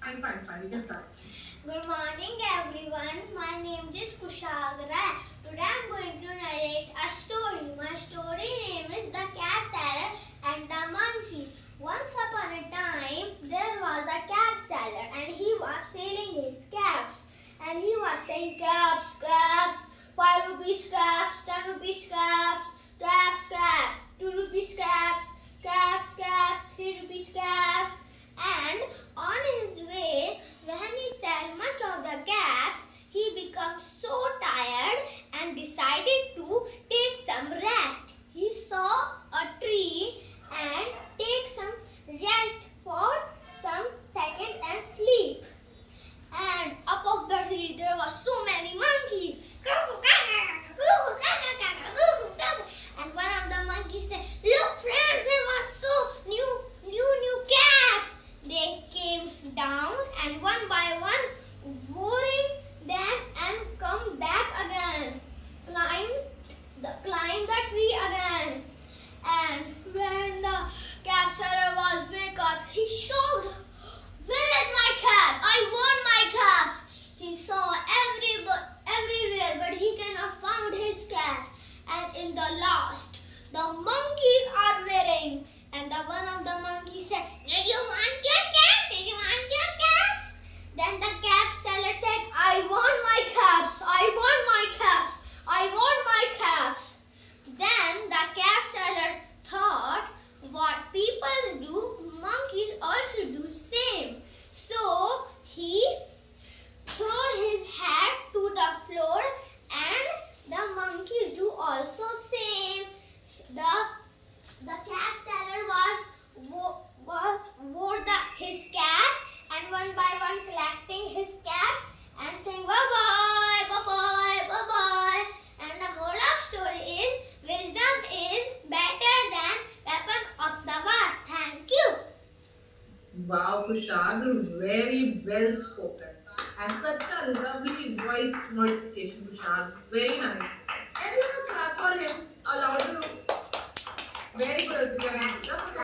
Fine. You can start. Good morning, everyone. My name is Kushagra. Today I'm going to narrate a story. My story name is The Cap Seller and the Monkey. Once upon a time, there was a cap seller and he was selling his caps. And he was saying caps, 5 rupees caps, 10 rupees caps, caps, 2 rupees caps, 3 rupees caps. And on his way, when he sells much of the caps, he becomes so tired and decided to take some rest. He saw a tree and take some rest for some second and sleep. And up of the tree there were so many monkeys. And one of the monkeys said, "Look, friends, there was so new caps." They came down and one by one, worrying them and come back again, climb the tree again. And when the cap seller was wake up, he shouted, "Where is my cap? I want my caps." He saw everywhere, but he cannot find his cap. And in the last, the monkeys are wearing. And the one of the monkeys said, "Do you want your caps? Do you want your caps?" Then the cap seller said, "I want my caps. I want my caps. I want my caps." Then the cap seller thought, what people do, monkeys also do same. So he threw his hat to the floor and the monkeys do also same. The cap seller wore his cap and one by one collecting his cap and saying bye bye. And the moral of story is wisdom is better than weapon of the war. Thank you. Wow, Kushagra, very well spoken. And such a lovely voice notification, Kushagra. Very nice. And you know, clap for him. Allow you. Very good.